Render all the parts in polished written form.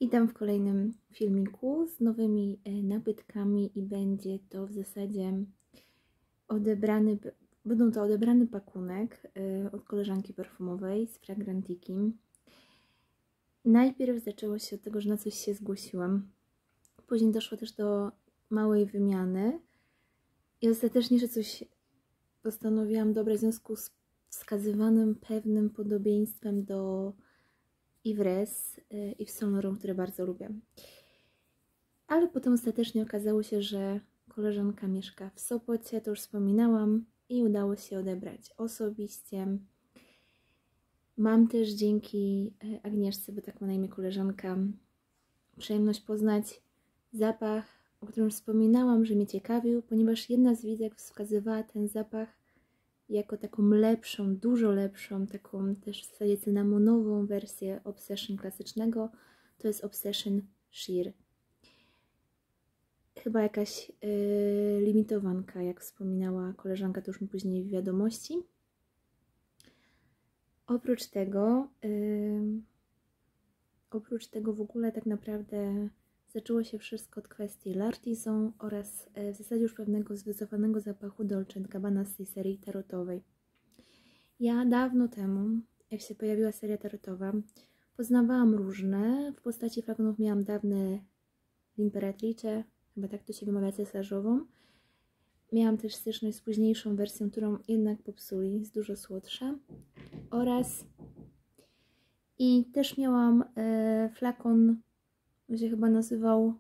Witam w kolejnym filmiku z nowymi nabytkami i będzie to w zasadzie odebrany pakunek od koleżanki perfumowej z Fragrantiki. Najpierw zaczęło się od tego, że na coś się zgłosiłam. Później doszło też do małej wymiany i ostatecznie, że coś postanowiłam dobrać w związku z wskazywanym pewnym podobieństwem do Yves i Saint Laurent, które bardzo lubię. Ale potem ostatecznie okazało się, że koleżanka mieszka w Sopocie, to już wspominałam, i udało się odebrać osobiście. Mam też dzięki Agnieszce, bo tak ma na imię koleżanka, przyjemność poznać zapach, o którym wspominałam, że mnie ciekawił, ponieważ jedna z widzek wskazywała ten zapach jako taką lepszą, dużo lepszą, taką też w zasadzie cynamonową wersję Obsession klasycznego. To jest Obsession Sheer. Chyba jakaś limitowanka, jak wspominała koleżanka, to już mi później w wiadomości. Oprócz tego w ogóle tak naprawdę zaczęło się wszystko od kwestii L'Artisan oraz w zasadzie już pewnego zwycofanego zapachu Dolce & Gabbana z tej serii tarotowej. Ja dawno temu, jak się pojawiła seria tarotowa, poznawałam różne. W postaci flakonów miałam dawne L'Imperatrice, chyba tak to się wymawia, cesarzową. Miałam też styczność z późniejszą wersją, którą jednak popsuli, jest dużo słodsza. I też miałam flakon, on się chyba nazywał,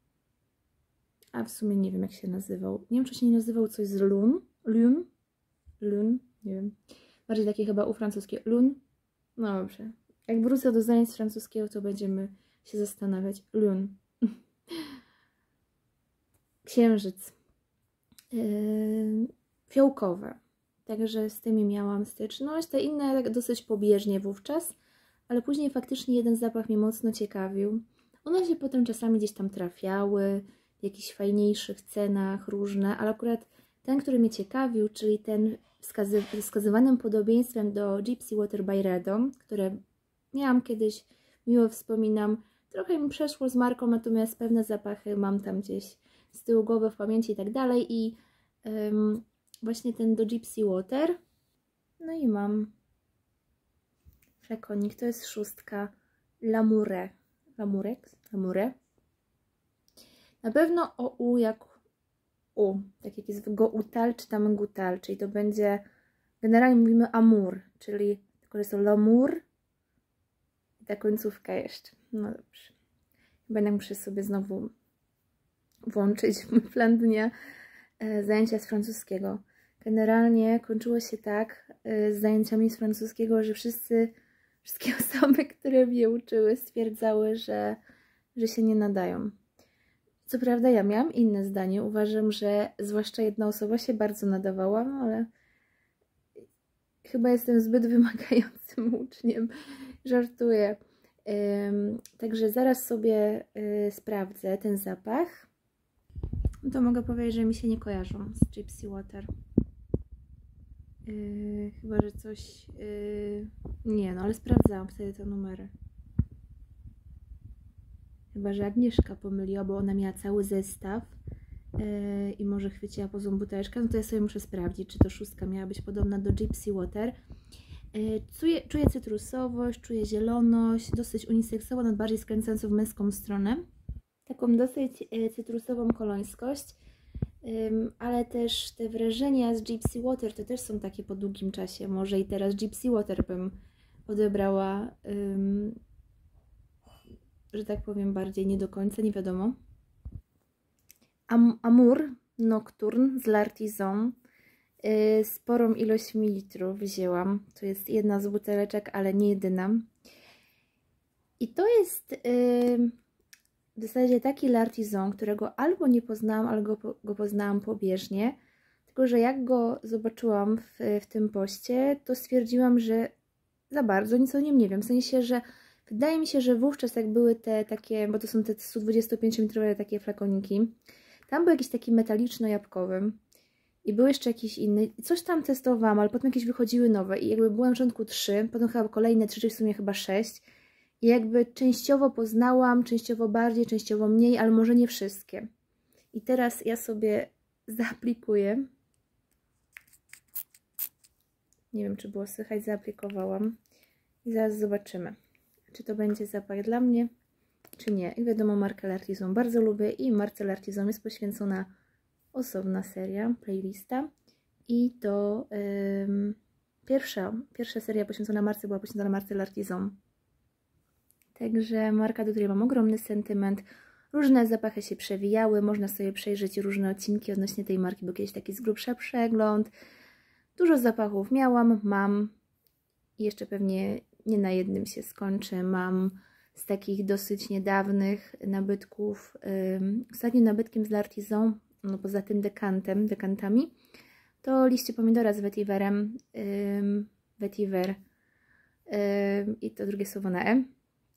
a w sumie nie wiem jak się nazywał. Nie wiem, czy się nie nazywał coś z Lune, nie wiem. Bardziej takie chyba ufrancuskie. Lune. No dobrze. Jak wrócę do zajęć z francuskiego, to będziemy się zastanawiać. Lune. Księżyc. Fiołkowe. Także z tymi miałam styczność. Te inne tak dosyć pobieżnie wówczas, ale później faktycznie jeden zapach mnie mocno ciekawił. One się potem czasami gdzieś tam trafiały, w jakichś fajniejszych cenach, różne, ale akurat ten, który mnie ciekawił, czyli ten wskazywanym podobieństwem do Gypsy Water by Redom, które miałam kiedyś, miło wspominam, trochę mi przeszło z marką, natomiast pewne zapachy mam tam gdzieś z tyłu głowy, w pamięci i tak dalej. I właśnie ten do Gypsy Water. No i mam flakonik, to jest 6 Lamoureux. Na pewno o U jak U, tak jak jest w Goutal czy tam Goutal, czyli to będzie, generalnie mówimy Amour, czyli tylko jest to L'amour i ta końcówka jeszcze. No dobrze. Będę muszę sobie znowu włączyć w mój plan dnia zajęcia z francuskiego. Generalnie kończyło się tak z zajęciami z francuskiego, że wszystkie osoby, które mnie uczyły, stwierdzały, że się nie nadają. Co prawda ja miałam inne zdanie. Uważam, że zwłaszcza jedna osoba się bardzo nadawała, ale chyba jestem zbyt wymagającym uczniem. Żartuję. Także zaraz sobie sprawdzę ten zapach. To mogę powiedzieć, że mi się nie kojarzą z Gypsy Water. Chyba, że coś... nie, no ale sprawdzałam wtedy te numery. Chyba, że Agnieszka pomyliła, bo ona miała cały zestaw i może chwyciła po złą buteleczkę. No to ja sobie muszę sprawdzić, czy to 6 miała być podobna do Gypsy Water. Czuję cytrusowość, czuję zieloność, dosyć uniseksową, nawet bardziej skręcającą w męską stronę. Taką dosyć cytrusową kolońskość, ale też te wrażenia z Gypsy Water to też są takie po długim czasie. Może i teraz Gypsy Water bym odebrała, że tak powiem, bardziej nie do końca, nie wiadomo. Amour Nocturne z L'Artisan. Sporą ilość mililitrów wzięłam. To jest jedna z buteleczek, ale nie jedyna. I to jest w zasadzie taki L'Artisan, którego albo nie poznałam, albo go poznałam pobieżnie. Tylko że jak go zobaczyłam w tym poście, to stwierdziłam, że za bardzo nic o nim nie wiem. W sensie, że wydaje mi się, że wówczas jak były te takie, bo to są te 125-litrowe takie flakoniki, tam był jakiś taki metaliczno-jabłkowy i był jeszcze jakiś inny. Coś tam testowałam, ale potem jakieś wychodziły nowe i jakby byłam w rządku 3, potem chyba kolejne 3, czyli w sumie chyba 6. I jakby częściowo poznałam, częściowo bardziej, częściowo mniej, ale może nie wszystkie. I teraz ja sobie zaaplikuję. Nie wiem, czy było słychać, zaaplikowałam. I zaraz zobaczymy, czy to będzie zapach dla mnie, czy nie. I wiadomo, markę L'Artisan bardzo lubię i marce L'Artisan jest poświęcona osobna seria, playlista. I to pierwsza seria poświęcona marce była poświęcona marce L'Artisan. Także marka, do której mam ogromny sentyment. Różne zapachy się przewijały, można sobie przejrzeć różne odcinki odnośnie tej marki, był kiedyś taki z grubsza przegląd. Dużo zapachów miałam, mam i jeszcze pewnie nie na jednym się skończy. Mam z takich dosyć niedawnych nabytków. Ostatnim nabytkiem z L'Artisan, no poza tym dekantami, to liście pomidora z vetiverem. Vetiver i to drugie słowo na E.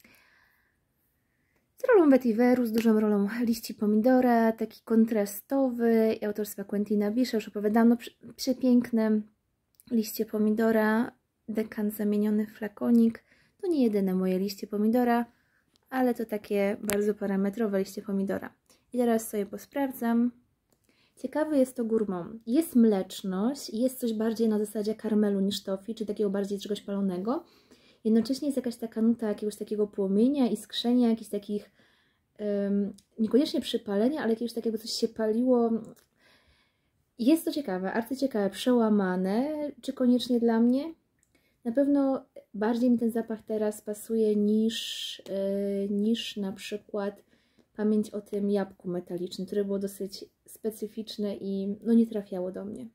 Z rolą vetiveru, z dużą rolą liści pomidora, taki kontrastowy, autorstwa Quentina Bisha, już opowiadałam, no, przepiękne liście pomidora, dekant zamieniony w flakonik. To nie jedyne moje liście pomidora, ale to takie bardzo parametrowe liście pomidora. I teraz sobie posprawdzam. Ciekawy jest to gourmand. Jest mleczność, jest coś bardziej na zasadzie karmelu niż toffee, czy takiego bardziej czegoś palonego. Jednocześnie jest jakaś taka nuta jakiegoś takiego płomienia, iskrzenia, jakichś takich, niekoniecznie przypalenia, ale jakiegoś takiego, coś się paliło. Jest to ciekawe, arcyciekawe, przełamane, czy koniecznie dla mnie? Na pewno bardziej mi ten zapach teraz pasuje niż na przykład pamięć o tym jabłku metalicznym, które było dosyć specyficzne i no nie trafiało do mnie.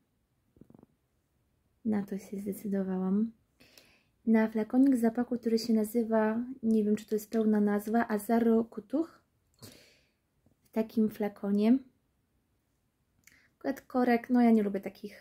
Na to się zdecydowałam. Na flakonik zapachu, który się nazywa, nie wiem, czy to jest pełna nazwa, Azaro Kutuch. W takim flakonie. Akurat korek, no ja nie lubię takich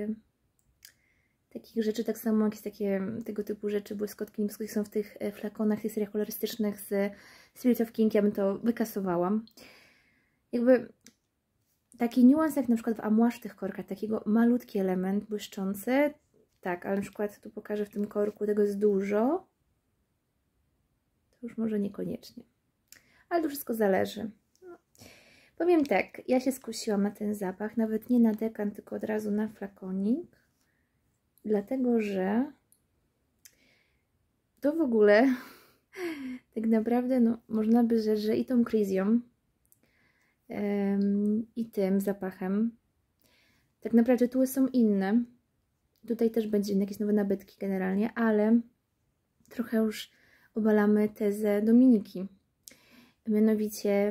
rzeczy, tak samo jakieś takie tego typu rzeczy, błyskotki, niebiesko są w tych flakonach, w tych seriach kolorystycznych z Spirit of King, ja bym to wykasowałam. Jakby taki niuans jak na przykład w Amouage w tych korkach, takiego malutki element błyszczący, tak, ale na przykład tu pokażę w tym korku, tego jest dużo, to już może niekoniecznie, ale to wszystko zależy. No. Powiem tak, ja się skusiłam na ten zapach, nawet nie na dekant, tylko od razu na flakonik, dlatego że to w ogóle tak naprawdę, no, można by rzec, że i tą Crisią i tym zapachem tak naprawdę tytuły są inne. Tutaj też będzie jakieś nowe nabytki generalnie, ale trochę już obalamy tezę Dominiki. Mianowicie,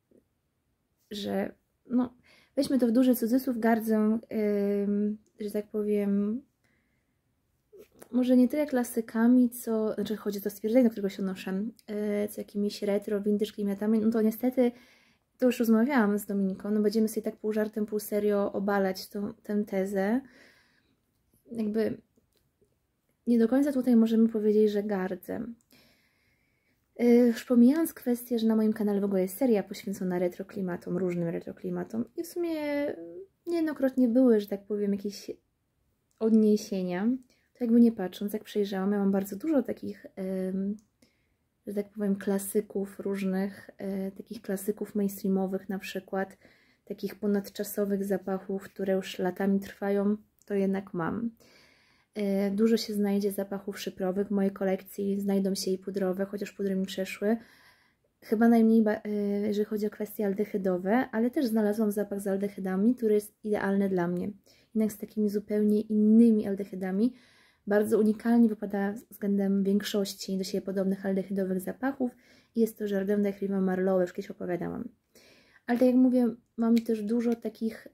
że no, weźmy to w duży cudzysłów, gardzę, że tak powiem, może nie tyle klasykami, co, znaczy chodzi o to stwierdzenie, do którego się odnoszę, co jakimiś retro, vintage klimatami, no to niestety, to już rozmawiałam z Dominiką, no będziemy sobie tak pół żartem, pół serio obalać tę tezę. Jakby nie do końca tutaj możemy powiedzieć, że gardzę. Już pomijając kwestię, że na moim kanale w ogóle jest seria poświęcona retroklimatom, różnym retroklimatom i w sumie niejednokrotnie były, że tak powiem, jakieś odniesienia, to jakby nie patrząc, jak przejrzałam, ja mam bardzo dużo takich, że tak powiem, klasyków różnych, takich klasyków mainstreamowych na przykład, takich ponadczasowych zapachów, które już latami trwają, to jednak mam. Dużo się znajdzie zapachów szyfrowych, w mojej kolekcji znajdą się i pudrowe, chociaż pudry mi przeszły. Chyba najmniej, jeżeli chodzi o kwestie aldehydowe, ale też znalazłam zapach z aldehydami, który jest idealny dla mnie. Jednak z takimi zupełnie innymi aldehydami. Bardzo unikalnie wypada względem większości do siebie podobnych aldehydowych zapachów i jest to Jardin de Riva Marleau, już kiedyś opowiadałam. Ale tak jak mówię, mam też dużo takich,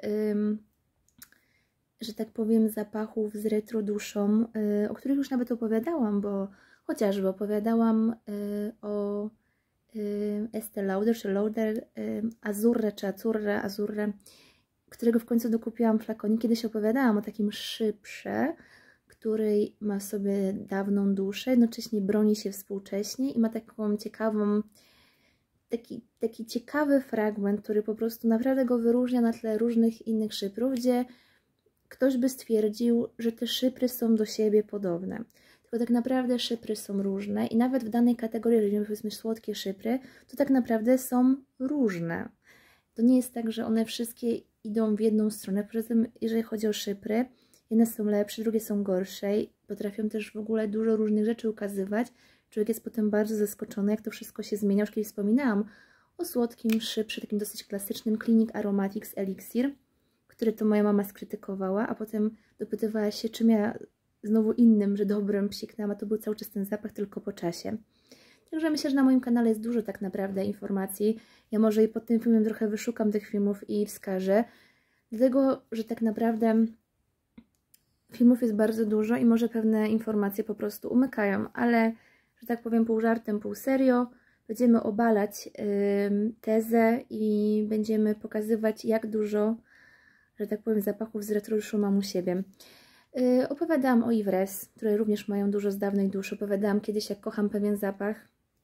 że tak powiem, zapachów z retro duszą, o których już nawet opowiadałam, bo chociażby opowiadałam o Estée Lauder, czy Lauder, Azurre, czy Azurre, którego w końcu dokupiłam flakonik. Kiedyś opowiadałam o takim szyprze, który ma sobie dawną duszę, jednocześnie broni się współcześnie i ma taką ciekawą, taki ciekawy fragment, który po prostu naprawdę go wyróżnia na tle różnych innych szyprów, gdzie ktoś by stwierdził, że te szypry są do siebie podobne. tylko tak naprawdę szypry są różne i nawet w danej kategorii, jeżeli powiedzmy słodkie szypry, to tak naprawdę są różne. To nie jest tak, że one wszystkie idą w jedną stronę. Poza tym, jeżeli chodzi o szypry, jedne są lepsze, drugie są gorsze. Potrafią też w ogóle dużo różnych rzeczy ukazywać. Człowiek jest potem bardzo zaskoczony, jak to wszystko się zmienia. Już kiedyś wspominałam o słodkim szyprze, takim dosyć klasycznym Clinique Aromatics Elixir, który to moja mama skrytykowała, a potem dopytywała się, czym ja znowu innym, że dobrym psiknęłam, a to był cały czas ten zapach, tylko po czasie. Także myślę, że na moim kanale jest dużo tak naprawdę informacji. Ja może i pod tym filmem trochę wyszukam tych filmów i wskażę. Dlatego, że tak naprawdę filmów jest bardzo dużo i może pewne informacje po prostu umykają. Ale, że tak powiem, pół żartem, pół serio, będziemy obalać tezę i będziemy pokazywać, jak dużo, że tak powiem, zapachów z retroruszu mam u siebie. Opowiadałam o Ivres, które również mają dużo z dawnej duszy. Opowiadałam kiedyś, jak kocham pewien zapach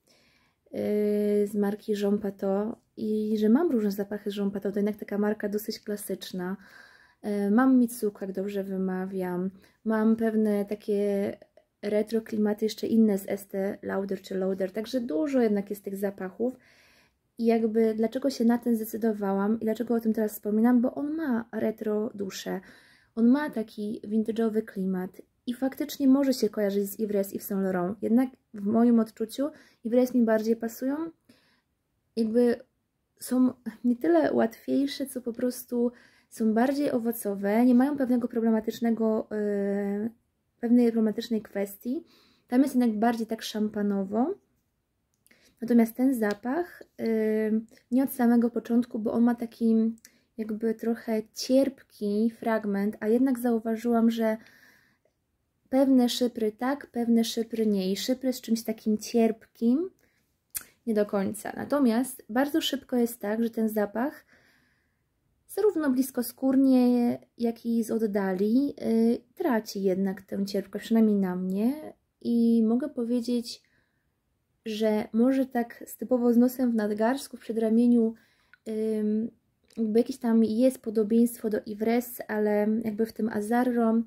z marki Jean Patou i że mam różne zapachy z Jean Patou, to jednak taka marka dosyć klasyczna. Mam Mitsuko, jak dobrze wymawiam. Mam pewne takie retro klimaty jeszcze inne z Estée Lauder czy Lauder, także dużo jednak jest tych zapachów. I jakby dlaczego się na ten zdecydowałam i dlaczego o tym teraz wspominam, bo on ma retro duszę. On ma taki vintage'owy klimat i faktycznie może się kojarzyć z Ivres i Saint Laurent. Jednak w moim odczuciu Ivres mi bardziej pasują. Jakby są nie tyle łatwiejsze, co po prostu są bardziej owocowe, nie mają pewnej problematycznej kwestii. Tam jest jednak bardziej tak szampanowo. Natomiast ten zapach nie od samego początku, bo on ma taki jakby trochę cierpki fragment, a jednak zauważyłam, że pewne szypry tak, pewne szypry nie. I szypry z czymś takim cierpkim nie do końca. Natomiast bardzo szybko jest tak, że ten zapach zarówno bliskoskórnie, jak i z oddali traci jednak tę cierpkość, przynajmniej na mnie. I mogę powiedzieć, że może tak typowo z nosem w nadgarstku, w przedramieniu jakby jakieś tam jest podobieństwo do Ivres, ale jakby w tym Azzurro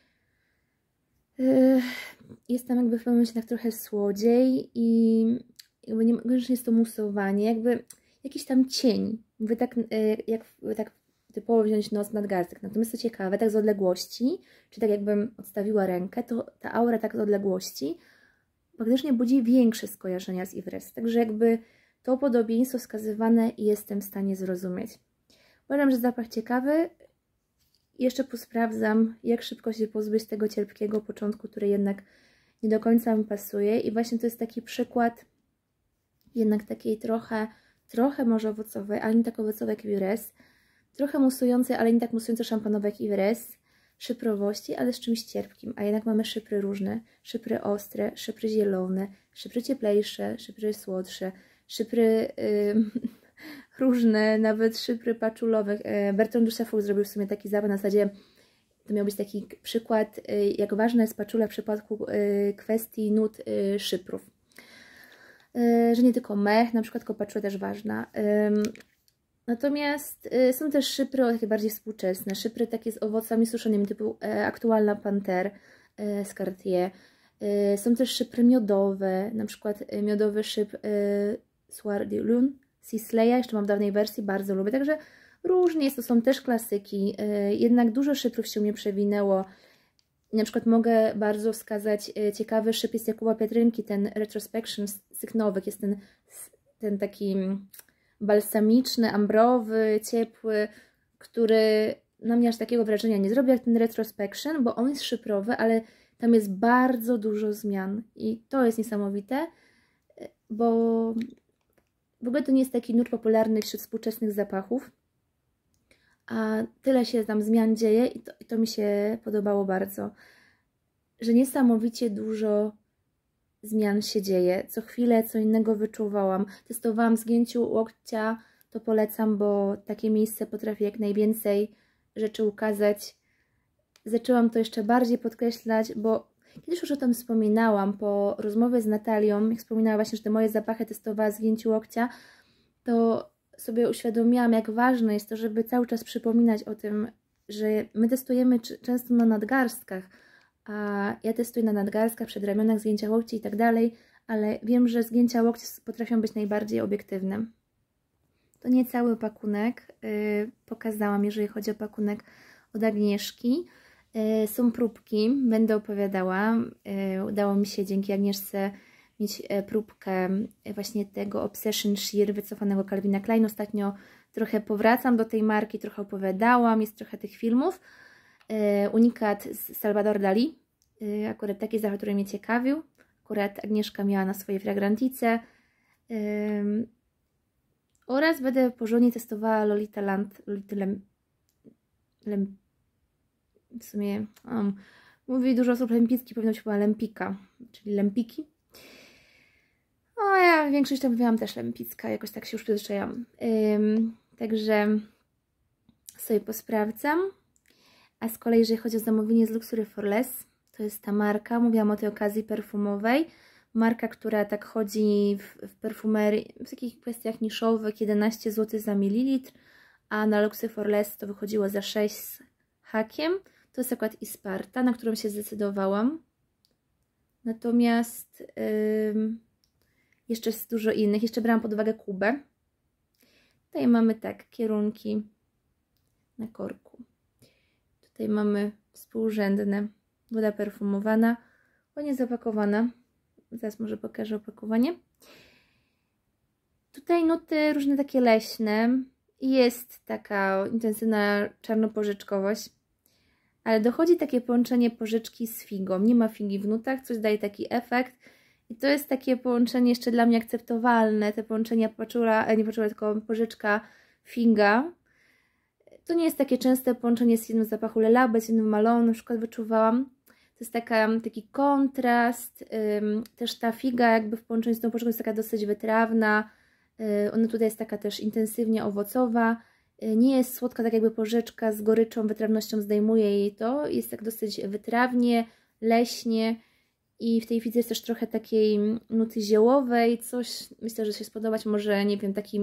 jest tam jakby w pewnym momencie tak trochę słodziej i jakby niekoniecznie jest to musowanie, jakby jakiś tam cień, jakby tak, jak tak typowo wziąć nos w nadgarstek. Natomiast co ciekawe, tak z odległości, czy tak jakbym odstawiła rękę, to ta aura tak z odległości faktycznie budzi większe skojarzenia z Ivres. Także jakby to podobieństwo wskazywane jestem w stanie zrozumieć. Uważam, że zapach ciekawy. Jeszcze posprawdzam, jak szybko się pozbyć tego cierpkiego początku, który jednak nie do końca mi pasuje. I właśnie to jest taki przykład jednak takiej trochę może owocowej, ale nie tak owocowej jak Ivres. Trochę musującej, ale nie tak musująco szampanowej jak Ivres. Szyprowości, ale z czymś cierpkim, a jednak mamy szypry różne, szypry ostre, szypry zielone, szypry cieplejsze, szypry słodsze, szypry różne, nawet szypry paczulowe. Bertrand Duchefaux zrobił w sumie taki zapach na zasadzie, to miał być taki przykład, jak ważna jest paczula w przypadku kwestii nut szyprów. Że nie tylko mech, na przykład tylko paczula też ważna. Natomiast są też szypry takie bardziej współczesne, szypry takie z owocami suszonymi, typu aktualna Panter z Cartier. Są też szypry miodowe, na przykład miodowy szyp Soir de Lune, Sisley'a, jeszcze mam w dawnej wersji, bardzo lubię. Także różnie jest, to są też klasyki, jednak dużo szyprów się mnie przewinęło. Na przykład mogę bardzo wskazać ciekawy szyp jest Jakuba Pietrynki, ten Retrospection z tych nowych, jest ten taki balsamiczny, ambrowy, ciepły, który na mnie aż takiego wrażenia nie zrobi jak ten Retrospection, bo on jest szyprowy, ale tam jest bardzo dużo zmian i to jest niesamowite, bo w ogóle to nie jest taki nurt popularny wśród współczesnych zapachów, a tyle się tam zmian dzieje i to mi się podobało bardzo, że niesamowicie dużo zmian się dzieje. Co chwilę co innego wyczuwałam. Testowałam zgięciu łokcia, to polecam, bo takie miejsce potrafi jak najwięcej rzeczy ukazać. Zaczęłam to jeszcze bardziej podkreślać, bo kiedyś już o tym wspominałam po rozmowie z Natalią, jak wspominała właśnie, że te moje zapachy testowała zgięciu łokcia, to sobie uświadomiłam, jak ważne jest to, żeby cały czas przypominać o tym, że my testujemy często na nadgarstkach, a ja testuję na nadgarstkach, przedramionach, zgięcia łokci i tak dalej, ale wiem, że zgięcia łokci potrafią być najbardziej obiektywne. To nie cały pakunek pokazałam, jeżeli chodzi o pakunek od Agnieszki. Są próbki, będę opowiadała. Udało mi się dzięki Agnieszce mieć próbkę właśnie tego Obsession Sheer wycofanego Calvina Klein. Ostatnio trochę powracam do tej marki, trochę opowiadałam, jest trochę tych filmów. Unikat z Salvador Dali, akurat taki zapach, który mnie ciekawił. Akurat Agnieszka miała na swojej fragrantice. Oraz będę porządnie testowała Lolita Land, w sumie mówi dużo osób Lempicki, powinno być chyba Lempika, czyli Lempiki. O, ja większość to mówiłam też Lempicka, jakoś tak się już przyzwyczaiłam. Także sobie posprawdzam. A z kolei, jeżeli chodzi o zamówienie z Luxury for Less, to jest ta marka, mówiłam o tej okazji perfumowej. Marka, która tak chodzi w perfumerii, w takich kwestiach niszowych, 11 zł za mililitr, a na Luxury for Less to wychodziło za 6 z hakiem. To jest akurat Isparta, na którą się zdecydowałam. Natomiast jeszcze jest dużo innych. Jeszcze brałam pod uwagę Kubę. Tutaj mamy tak, kierunki na korku. Tutaj mamy współrzędne, woda perfumowana, ładnie zapakowana. Zaraz może pokażę opakowanie. Tutaj nuty różne takie leśne. Jest taka intensywna czarnoporzeczkowość. Ale dochodzi takie połączenie porzeczki z figą. Nie ma figi w nutach, coś daje taki efekt. I to jest takie połączenie jeszcze dla mnie akceptowalne. Te połączenia nie paczula, tylko porzeczka, figa. To nie jest takie częste połączenie z jednym zapachu Le Labo, z jednym Malone, na przykład wyczuwałam. To jest taki kontrast. Też ta figa jakby w połączeniu z tą porzeczką jest taka dosyć wytrawna. Ona tutaj jest taka też intensywnie owocowa. Nie jest słodka, tak jakby porzeczka z goryczą, wytrawnością zdejmuje jej to. Jest tak dosyć wytrawnie, leśnie i w tej fidze jest też trochę takiej nuty ziołowej. Coś myślę, że się spodobać może, nie wiem, takim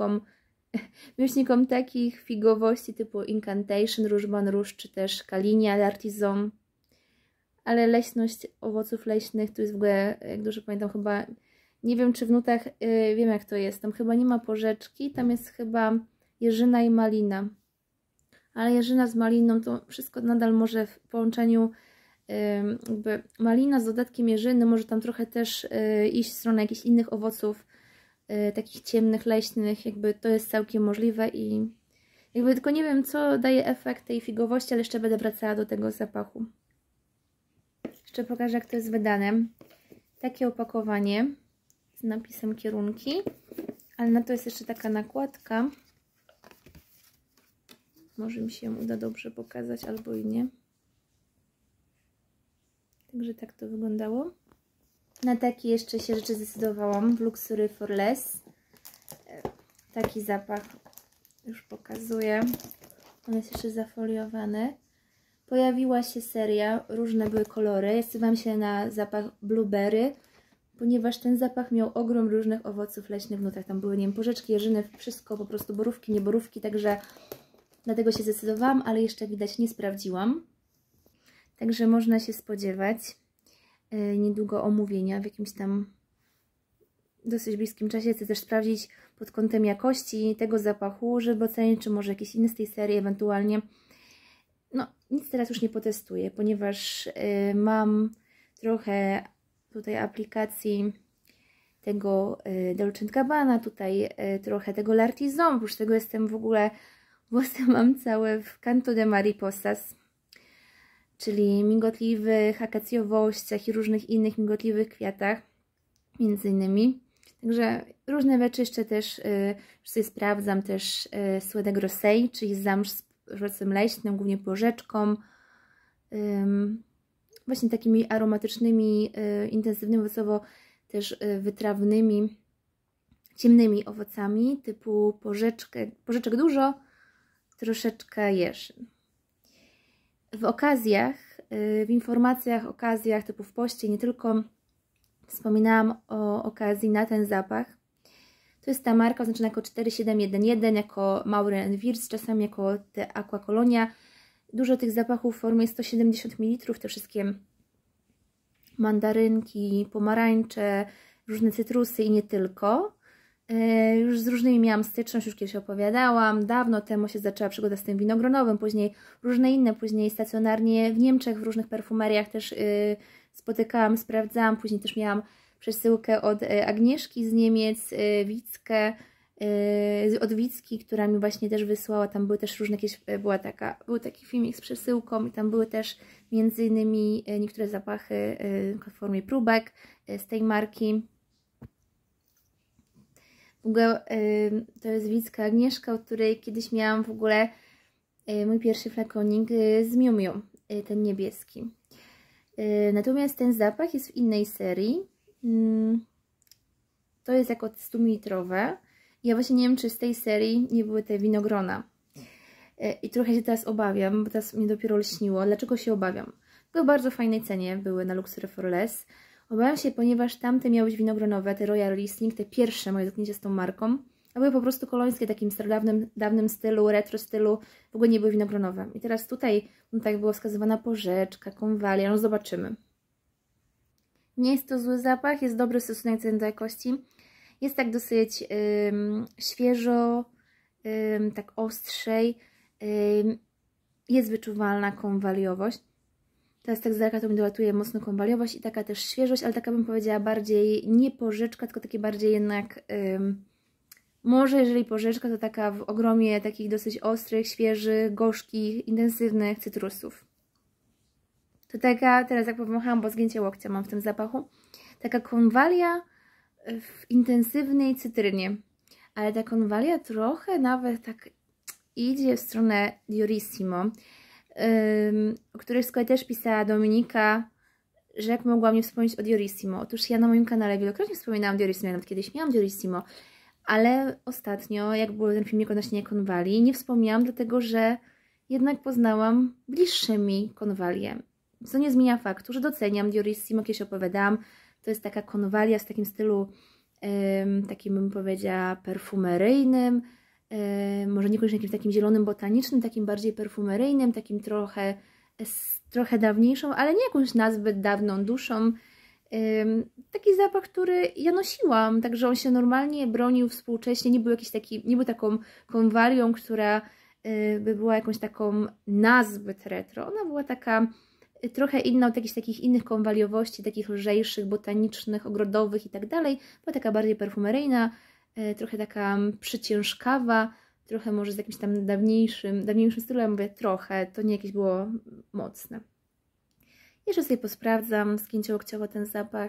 miłośnikom takich figowości typu Incantation, Rouge Bon Rouge czy też Kalinia, L'Artisan. Ale leśność owoców leśnych tu jest w ogóle, jak dobrze pamiętam, chyba, nie wiem czy w nutach, wiem jak to jest, tam chyba nie ma porzeczki, tam jest chyba jeżyna i malina. Ale jeżyna z maliną to wszystko nadal może w połączeniu jakby malina z dodatkiem jeżyny, może tam trochę też iść w stronę jakichś innych owoców, takich ciemnych, leśnych, jakby to jest całkiem możliwe i jakby tylko nie wiem co daje efekt tej figowości, ale jeszcze będę wracała do tego zapachu. Jeszcze pokażę jak to jest wydane. Takie opakowanie z napisem kierunki, ale na to jest jeszcze taka nakładka. Może mi się uda dobrze pokazać, albo i nie. Także tak to wyglądało. Na taki jeszcze się rzeczy zdecydowałam w Luxury for Less. Taki zapach już pokazuję. On jest jeszcze zafoliowany. Pojawiła się seria, różne były kolory. Ja zdecydowałam się na zapach blueberry, ponieważ ten zapach miał ogrom różnych owoców leśnych w nutach. Tam były, nie wiem, porzeczki, jeżyny, wszystko, po prostu borówki, nie borówki, także dlatego się zdecydowałam, ale jeszcze widać nie sprawdziłam. Także można się spodziewać niedługo omówienia w jakimś tam dosyć bliskim czasie. Chcę też sprawdzić pod kątem jakości tego zapachu, żeby ocenić, czy może jakiś inny z tej serii ewentualnie. No, nic teraz już nie potestuję, ponieważ mam trochę tutaj aplikacji tego Dolce & Gabbana, tutaj trochę tego L'Artisan, oprócz tego jestem w ogóle, włosy mam całe w Canto de Mariposas, czyli migotliwych akacjowościach i różnych innych migotliwych kwiatach, między innymi. Także różne rzeczy jeszcze też sobie sprawdzam, też Soie de Groseille, czyli zamsz z owocem leśnym, głównie porzeczką, właśnie takimi aromatycznymi, intensywnymi, owocowo też wytrawnymi, ciemnymi owocami, typu porzeczek dużo, troszeczkę jeżyn. W okazjach, w informacjach, okazjach typu w poście, nie tylko wspominałam o okazji na ten zapach. To jest ta marka oznaczona jako 4711, jako Maury & Wirtz, czasami jako te Aqua Colonia. Dużo tych zapachów w formie 170 ml, te wszystkie mandarynki, pomarańcze, różne cytrusy i nie tylko. Już z różnymi miałam styczność, już kiedyś opowiadałam. Dawno temu się zaczęła przygoda z tym winogronowym, później różne inne, później stacjonarnie w Niemczech, w różnych perfumeriach też spotykałam, sprawdzałam. Później też miałam przesyłkę od Agnieszki z Niemiec, Wickę, od Wicki, która mi właśnie też wysłała. Tam były też różne jakieś, był taki filmik z przesyłką i tam były też między innymi niektóre zapachy w formie próbek z tej marki. W ogóle to jest Wicka Agnieszka, od której kiedyś miałam w ogóle mój pierwszy flakonik z Miu Miu, ten niebieski. Natomiast ten zapach jest w innej serii. To jest jako 100 ml. Ja właśnie nie wiem, czy z tej serii nie były te winogrona. I trochę się teraz obawiam, bo teraz mnie dopiero lśniło. Dlaczego się obawiam? Bo w bardzo fajnej cenie były na Luxury for Less. Obawiam się, ponieważ tamte miały być winogronowe, te Royal Riesling, te pierwsze moje dotknięcie z tą marką, a były po prostu kolońskie, takim starodawnym stylu, retro stylu, w ogóle nie były winogronowe. I teraz tutaj tak było wskazywana porzeczka, konwalia, no zobaczymy. Nie jest to zły zapach, jest dobry stosunek ceny do jakości. Jest tak dosyć świeżo, tak ostrzej, jest wyczuwalna konwaliowość. Teraz tak z daleka to mi dolatuje mocno konwaliowość i taka też świeżość, ale taka bym powiedziała bardziej nie porzeczka, tylko takie bardziej jednak, może jeżeli porzeczka, to taka w ogromie takich dosyć ostrych, świeżych, gorzkich, intensywnych cytrusów. To taka, teraz jak powąchałam, bo zgięcie łokcia mam w tym zapachu, taka konwalia w intensywnej cytrynie, ale ta konwalia trochę nawet tak idzie w stronę Diorissimo, o której z kolei też pisała Dominika, że jak mogłam nie wspomnieć o Diorissimo. Otóż ja na moim kanale wielokrotnie wspominałam Diorissimo, ja nawet kiedyś miałam Diorissimo, ale ostatnio, jak był ten filmik odnośnie konwali, nie wspomniałam, dlatego że jednak poznałam bliższe mi konwalie. Co nie zmienia faktu, że doceniam Diorissimo, kiedyś opowiadałam. To jest taka konwalia w takim stylu, takim bym powiedziała perfumeryjnym, może niekoniecznie jakimś takim zielonym, botanicznym, takim bardziej perfumeryjnym, takim trochę dawniejszą, ale nie jakąś nazbyt dawną duszą. Taki zapach, który ja nosiłam, także on się normalnie bronił współcześnie, nie był jakiś taki, nie był taką konwalią, która by była jakąś taką nazbyt retro. Ona była taka trochę inna od jakichś takich innych konwaliowości, takich lżejszych, botanicznych, ogrodowych i tak dalej. Była taka bardziej perfumeryjna, trochę taka przyciężkawa, trochę może z jakimś tam dawniejszym stylu, ja mówię trochę, to nie jakieś było mocne. Jeszcze sobie posprawdzam zgięciołokciowo ten zapach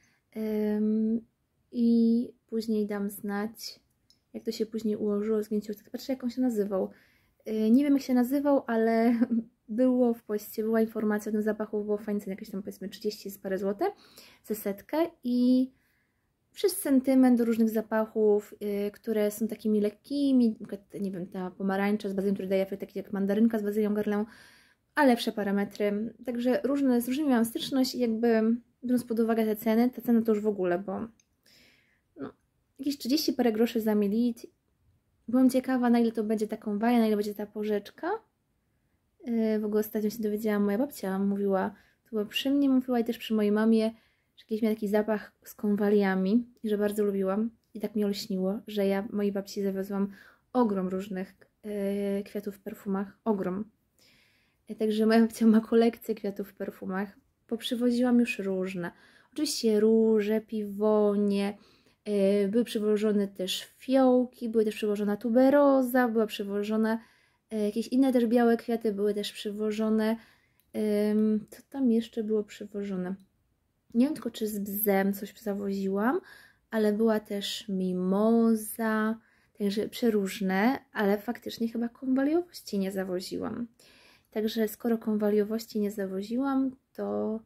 i później dam znać, jak to się później ułożyło zgięciołokciowo. Patrzę, jak on się nazywał. Nie wiem, jak się nazywał, ale było w poście, była informacja o tym zapachu, było fajnie, jakieś tam powiedzmy 30 z parę złotych za setkę i przez sentyment do różnych zapachów, które są takimi lekkimi, nie wiem, ta pomarańcza z bazylią, który daje efekt taki jak mandarynka z bazylią garlę, a lepsze parametry. Także z różnymi miałam styczność i jakby biorąc pod uwagę te ceny, ta cena to już w ogóle, bo no, jakieś 30 parę groszy za mililitr. Byłam ciekawa, na ile to będzie ta konwalia, na ile będzie ta porzeczka. W ogóle ostatnio się dowiedziałam, moja babcia mówiła, to była przy mnie, mówiła i też przy mojej mamie, że kiedyś miała taki zapach z konwaliami, że bardzo lubiłam i tak mi olśniło, że ja mojej babci zawiozłam ogrom różnych kwiatów w perfumach, ogrom. Także moja babcia ma kolekcję kwiatów w perfumach, poprzywoziłam już różne. Oczywiście róże, piwonie, były przywożone też fiołki, były też przywożona tuberoza, była przywożona jakieś inne też białe kwiaty, były też przywożone. Co tam jeszcze było przywożone? Nie wiem tylko, czy z bzem coś zawoziłam, ale była też mimoza, także przeróżne, ale faktycznie chyba konwaliowości nie zawoziłam. Także skoro konwaliowości nie zawoziłam, to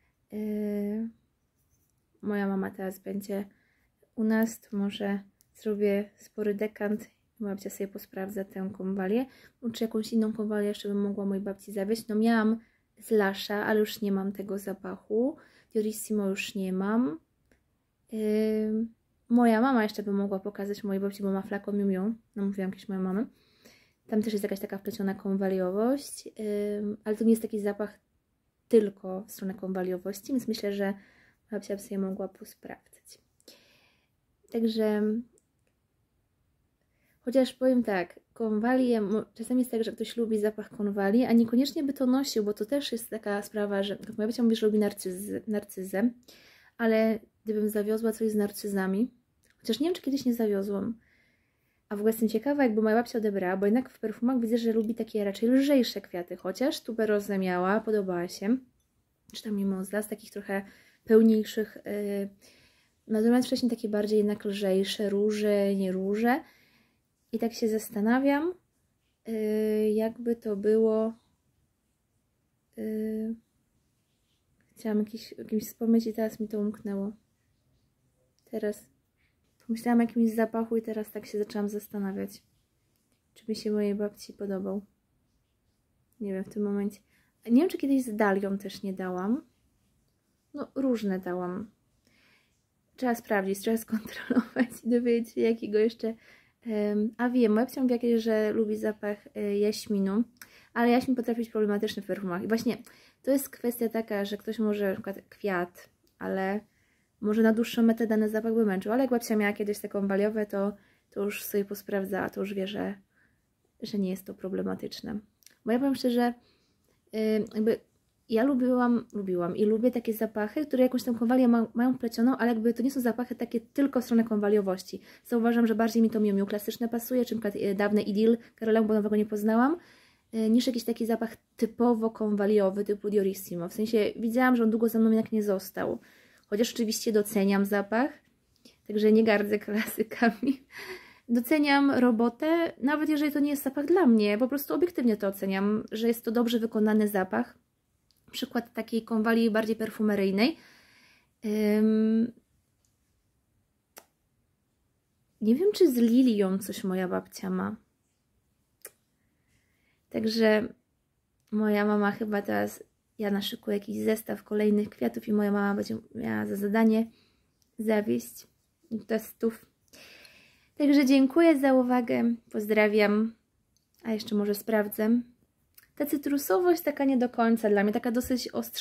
moja mama teraz będzie u nas, to może zrobię spory dekant. Moja babcia sobie posprawdza tę konwalię. Czy jakąś inną konwalię jeszcze bym mogła mojej babci zawieźć. No miałam z Lasza, ale już nie mam tego zapachu. Diorissimo już nie mam. Moja mama jeszcze by mogła pokazać mojej babci, bo ma flakon Miu Miu. No mówiłam kiedyś mojej mamy. Tam też jest jakaś taka wpleciona konwaliowość, ale to nie jest taki zapach tylko w stronę konwaliowości, więc myślę, że babcia by sobie mogła posprawdzać. Także, chociaż powiem tak, konwalie, czasami jest tak, że ktoś lubi zapach konwali, a niekoniecznie by to nosił, bo to też jest taka sprawa, że moja babcia mówi, że lubi narcyzę, ale gdybym zawiozła coś z narcyzami, chociaż nie wiem, czy kiedyś nie zawiozłam, a w ogóle jestem ciekawa, jakby moja babcia odebrała, bo jednak w perfumach widzę, że lubi takie raczej lżejsze kwiaty, chociaż tuberozę miała, podobała się, czy tam mimoza, z takich trochę pełniejszych, natomiast wcześniej takie bardziej jednak lżejsze, róże, nie róże. I tak się zastanawiam, jakby to było. Chciałam o kimś wspomnieć i teraz mi to umknęło. Teraz pomyślałam o jakimś zapachu i teraz tak się zaczęłam zastanawiać, czy mi się mojej babci podobał. Nie wiem w tym momencie. Nie wiem, czy kiedyś z dalią też nie dałam. No, różne dałam. Trzeba sprawdzić, trzeba skontrolować i dowiedzieć się, jakiego jeszcze. A wiem, moja babcia mówi jakieś, że lubi zapach jaśminu, ale jaśmin potrafi być problematyczny w perfumach. I właśnie to jest kwestia taka, że ktoś może, na przykład kwiat, ale może na dłuższą metę dany zapach by męczył. Ale jak babcia miała kiedyś te konwaliowe, to już sobie posprawdzała, to już wie, że nie jest to problematyczne. Bo ja powiem szczerze, jakby ja lubiłam i lubię takie zapachy, które jakąś tam konwalię mają wplecioną, ale jakby to nie są zapachy takie tylko w stronę konwaliowości. Zauważam, że bardziej mi to Miu Miu klasyczne pasuje, czy na przykład dawne Idil, Karolę, bo nowego nie poznałam, niż jakiś taki zapach typowo konwaliowy, typu Diorissimo. W sensie widziałam, że on długo ze mną jednak nie został. Chociaż oczywiście doceniam zapach, także nie gardzę klasykami. Doceniam robotę, nawet jeżeli to nie jest zapach dla mnie, po prostu obiektywnie to oceniam, że jest to dobrze wykonany zapach. Przykład takiej konwali bardziej perfumeryjnej. Nie wiem, czy z lilią coś moja babcia ma. Także moja mama chyba teraz, ja naszykuję jakiś zestaw kolejnych kwiatów i moja mama będzie miała za zadanie zawieźć testów. Także dziękuję za uwagę, pozdrawiam, a jeszcze może sprawdzę. Ta cytrusowość taka nie do końca dla mnie, taka dosyć